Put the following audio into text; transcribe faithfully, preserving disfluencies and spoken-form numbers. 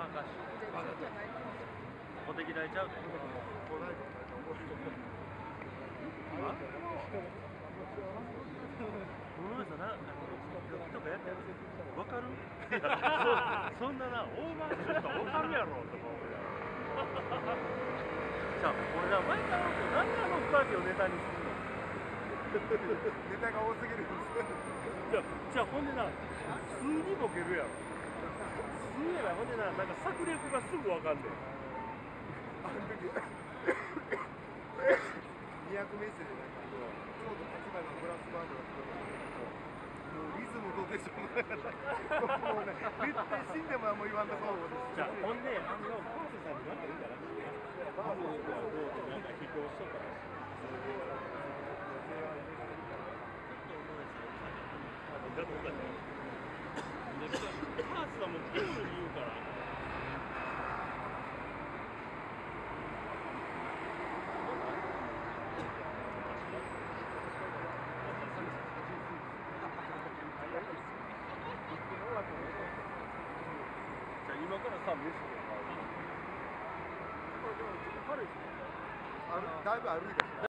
かし小敵大ちゃうで。あこの人な、あの、とかやってるわかるいやそ、そんなな、オーバーする人わかるやろとか思うやろじゃあ、俺な、毎回思うけど、なんであの二人をネタにするのネタが多すぎるんですじゃあ、じゃあほんでな、普通にボケるやろ普通やら、ほんでな、なんか策略がすぐわかんねんあの時にひゃくメッセでなんかちょうど立花のブラスバンドが来るもうリズムどうでしょうもうね絶対死んでも何も言わんとこうじゃあほんであの川瀬さんに何か言うからカムロはどうってなんか飛行しとったらしいだってだって川瀬さんもクールに言うからじゃあ今からさ飯でだいぶ歩いてる